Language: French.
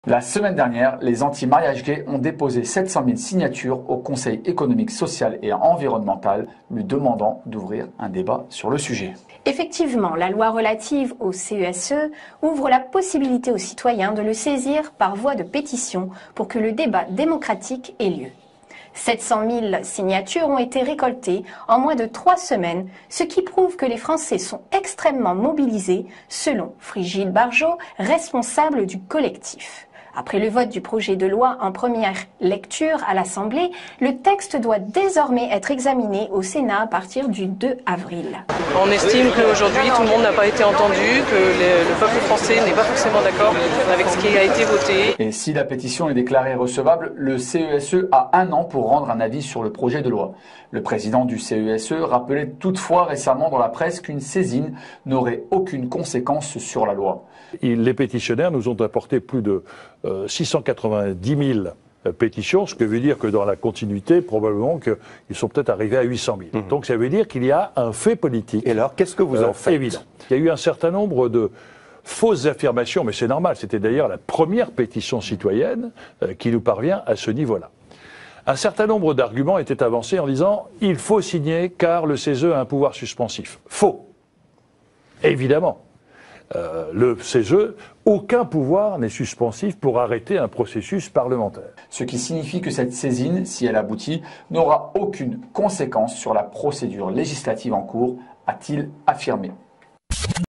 La semaine dernière, les anti-mariage gay ont déposé 700 000 signatures au Conseil économique, social et environnemental, lui demandant d'ouvrir un débat sur le sujet. Effectivement, la loi relative au CESE ouvre la possibilité aux citoyens de le saisir par voie de pétition pour que le débat démocratique ait lieu. 700 000 signatures ont été récoltées en moins de 3 semaines, ce qui prouve que les Français sont extrêmement mobilisés, selon Frigile Barjot, responsable du collectif. Après le vote du projet de loi en première lecture à l'Assemblée, le texte doit désormais être examiné au Sénat à partir du 2 avril. On estime qu'aujourd'hui tout le monde n'a pas été entendu, que le peuple français n'est pas forcément d'accord avec ce qui a été voté. Et si la pétition est déclarée recevable, le CESE a 1 an pour rendre un avis sur le projet de loi. Le président du CESE rappelait toutefois récemment dans la presse qu'une saisine n'aurait aucune conséquence sur la loi. Les pétitionnaires nous ont apporté plus de 690 000 pétitions, ce que veut dire que dans la continuité, probablement qu'ils sont peut-être arrivés à 800 000. Donc ça veut dire qu'il y a un fait politique. Et alors, qu'est-ce que vous en faites? Évident. Il y a eu un certain nombre de fausses affirmations, mais c'est normal, c'était d'ailleurs la première pétition citoyenne qui nous parvient à ce niveau-là. Un certain nombre d'arguments étaient avancés en disant « il faut signer car le CESE a un pouvoir suspensif ». Faux. Évidemment. Le CESE, aucun pouvoir n'est suspensif pour arrêter un processus parlementaire. Ce qui signifie que cette saisine, si elle aboutit, n'aura aucune conséquence sur la procédure législative en cours, a-t-il affirmé.